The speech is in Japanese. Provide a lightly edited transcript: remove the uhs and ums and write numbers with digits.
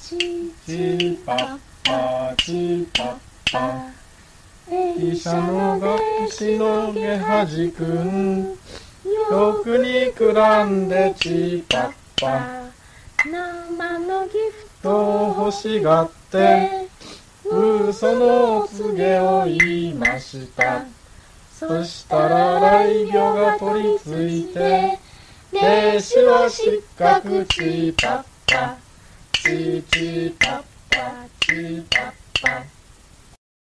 チパッパチパッパ、医者のがしのげはじくん、よくにくらんでチパッパ、 生のギフとト欲しがって嘘のお告げを言いました。そしたら雷病が取り付いて、停止は失格チパッパ、チパッパチパッパ。